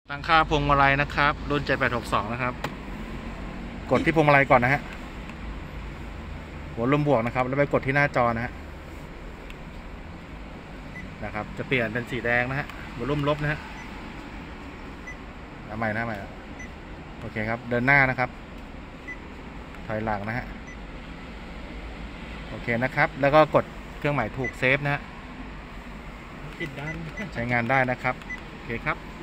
ตั้งค่าพวงมาลัยนะครับรุ่น7862นะครับกดที่พวงมาลัยก่อนนะฮะหัวลมบวกนะครับแล้วไปกดที่หน้าจอนะครับจะเปลี่ยนเป็นสีแดงนะฮะหัวลมลบนะฮะใหม่โอเคครับเดินหน้านะครับถอยหลังนะฮะโอเคนะครับแล้วก็กดเครื่องหมายถูกเซฟนะฮะปิดด้านใช้งานได้นะครับโอเคครับ